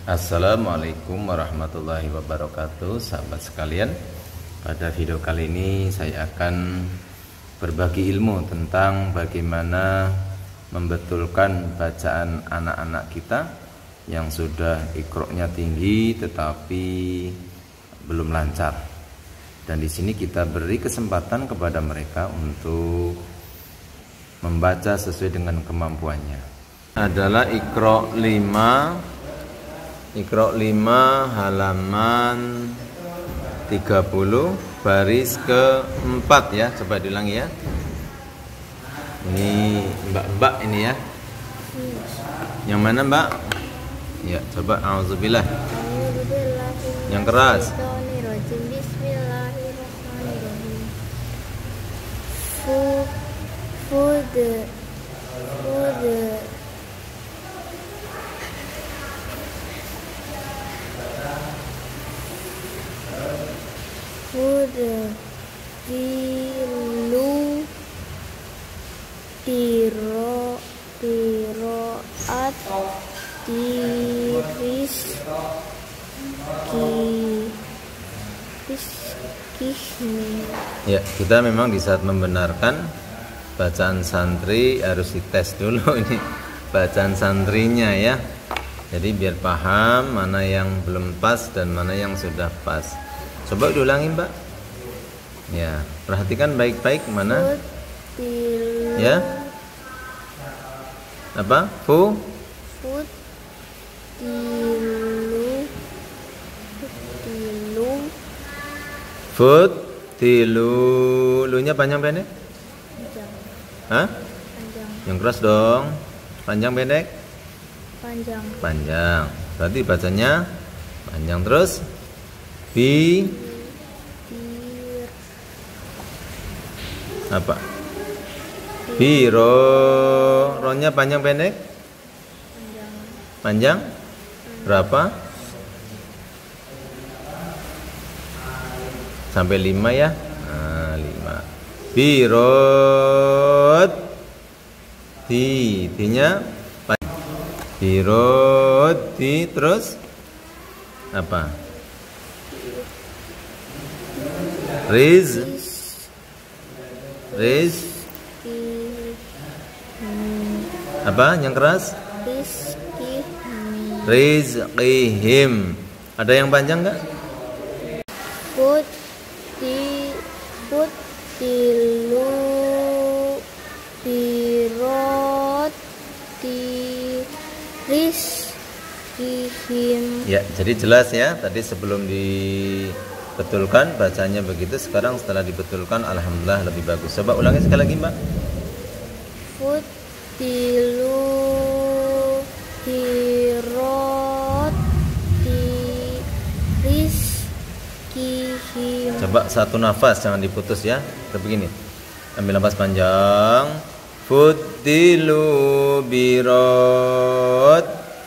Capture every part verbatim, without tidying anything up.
Assalamualaikum warahmatullahi wabarakatuh, sahabat sekalian. Pada video kali ini saya akan berbagi ilmu tentang bagaimana membetulkan bacaan anak-anak kita yang sudah iqra'nya tinggi tetapi belum lancar. Dan di sini kita beri kesempatan kepada mereka untuk membaca sesuai dengan kemampuannya. Adalah Iqra' lima Iqra' lima halaman tiga puluh baris keempat ya. Coba diulangi ya. Ini mbak-mbak ini ya. Yang mana mbak? Ya coba a'udzubillah. Yang keras. Bismillahirrahmanirrahim. Food Food Food Food Tilu Tiro Tiroat Tiris Ki Ya, kita memang di saat membenarkan bacaan santri harus dites dulu ini bacaan santrinya ya. Jadi biar paham mana yang belum pas dan mana yang sudah pas. Coba diulangi mbak. Ya, perhatikan baik-baik mana. Ya. Apa? Fu. Fut tilu tilu Fut tilu. Lunya panjang pendek? panjang. Hah? Panjang. Yang keras dong. Panjang pendek? Panjang. Panjang. Berarti bacanya panjang terus. Bi Bir apa? Biro. Ronya panjang pendek? Panjang. Panjang? Berapa? Sampai lima ya? Nah, lima. Birot. Ti. Ti-nya panjang. Birot. Ti. Terus? Apa? Riz. Riz. Apa yang keras? Rizki Rizqihim. Ada yang panjang enggak? Put ti Put tilu Birot Tirizkihim. Ya, jadi jelas ya. Tadi sebelum dibetulkan bacanya begitu, sekarang setelah dibetulkan alhamdulillah lebih bagus. Coba ulangi sekali lagi, Mbak. Put tilu Birot Tirizkihim. Coba satu nafas, jangan diputus ya. Kita begini. Ambil nafas panjang. Futilu birot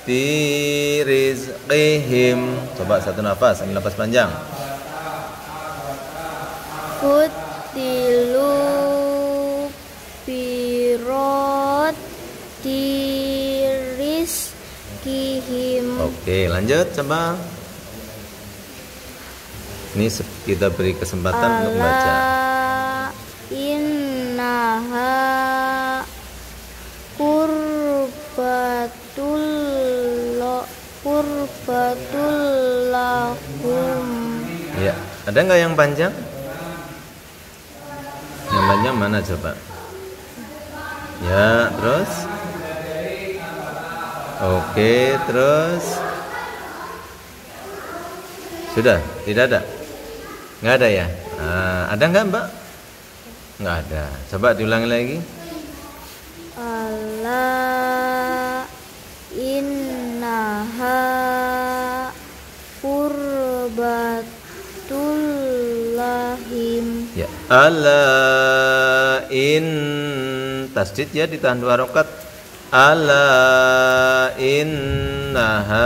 tirizqihim. Coba satu nafas, ambil nafas panjang. Futilu Birot Tirizkihim. Oke, lanjut coba. Ini kita beri kesempatan Ala untuk membaca. Innaha Qurbatul Qurbatul lahum. Ya, ada nggak yang panjang? Yang panjang mana coba? Ya, terus? Oke, terus? Sudah, tidak ada? Nggak ada ya? Nah, ada nggak mbak? Nggak ada. Coba diulangi lagi. Ala innaha qurbatul lahim. Ya, ala in tasdid ya, ditahan dua rakaat. Ala innaha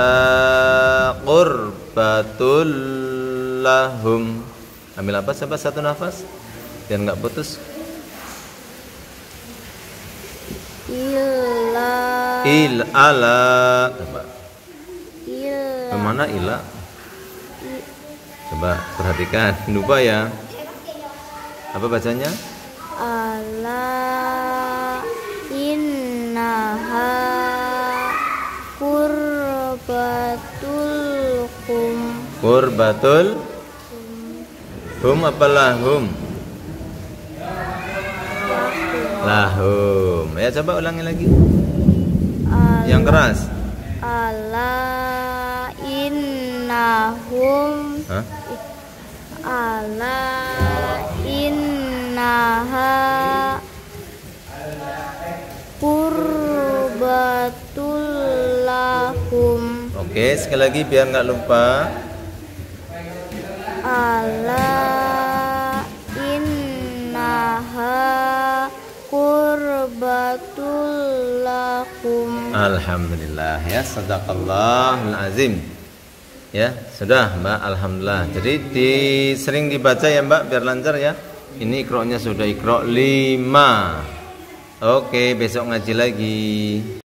qurbatul lahum. Ambil nafas sampai satu nafas biar nggak putus. Illa Il ala coba. illa Kemana ila? Coba perhatikan, lupa ya. Apa bacanya? Ala innaha qurbatul kum. Qurbatul hum apa lahum? Lahum. Ya coba ulangi lagi. Ala, Yang keras. Ala innahum. Hah? Ala innaha qurbatul lahum. Oke, sekali lagi biar nggak lupa. Ala innaha qurbatul lahum. Alhamdulillah ya, sadaqallahul azim. Ya, sudah Mbak, alhamdulillah. Jadi di, sering dibaca ya Mbak biar lancar ya. Ini ikroknya sudah ikrok lima. Oke, besok ngaji lagi.